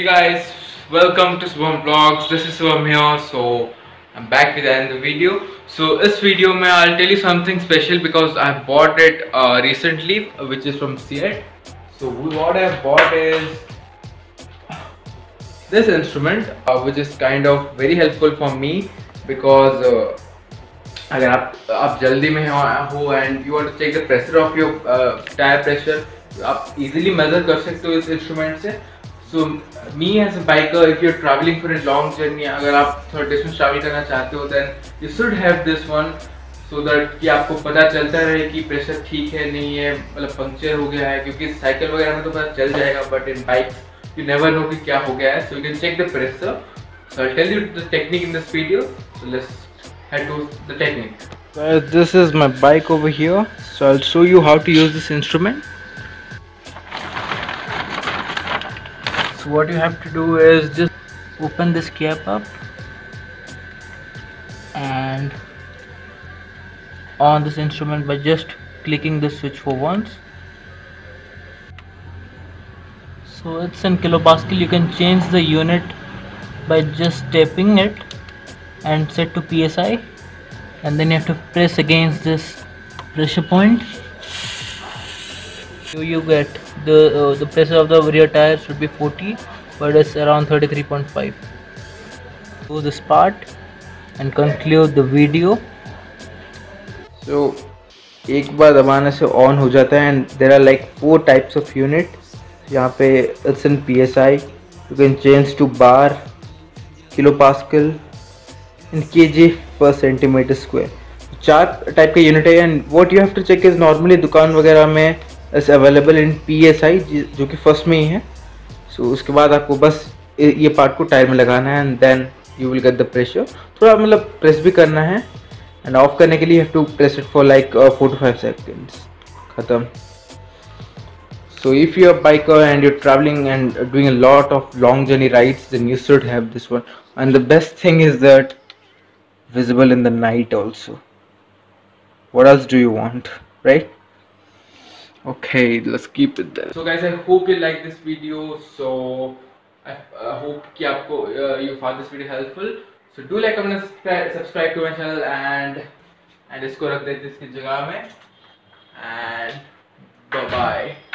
Hey guys, welcome to Subham Vlogs. This is Subham here. So I'm back with another video. So this video mein I'll tell you something special because I bought it recently, which is from Tyre. So what I bought is this instrument, which is kind of very helpful for me because अगर आप जल्दी में हो and you want to check the pressure of your tire pressure, आप easily measure कर सकते हो इस instrument से. So me as a biker, if you're traveling for a long journey, अगर आप थोड़ा distance travel करना चाहते हो, then you should have this one so that कि आपको पता चलता रहे कि pressure ठीक है नहीं है, मतलब पंक्चर हो गया है, क्योंकि साइकिल वगैरह में तो पता चल जाएगा, but in bikes you never know कि क्या हो गया है. So you can check the pressure. So I'll tell you the technique in this video. So let's head to the technique. This is my bike over here. So I'll show you how to use this instrument. So what you have to do is just open this cap up and on this instrument by just clicking the switch for once. So it's in kilopascal. You can change the unit by just tapping it and set to psi, and then you have to press against this pressure point. You get the pressure of the rear tire should be 40, but it's around 33.5. Do this part and conclude the video. So एक बार दबाने से on हो जाता है and there are like 4 types of unit. यहाँ पे it's in psi. You can change to bar, kilopascal and kg per centimeter square. 4 type के unit है and what you have to check is normally दुकान वगैरह में is available in psi जो कि first में ही है. So उसके बाद आपको बस ये पार्ट को टायर में लगाना है and then you will get the pressure. थोड़ा मतलब प्रेस भी करना है and ऑफ करने के लिए you have to press it for like 4 to 5 seconds. खत्म. So if you're a biker and you're traveling and doing a lot of long journey rides, then you should have this one. And the best thing is that visible in the night also. What else do you want, right? Okay, let's keep it there. So guys, I hope you like this video. So I hope कि आपको you found this video helpful. So do like, comment, subscribe to my channel and इसको रख देते इसकी जगह में and bye bye.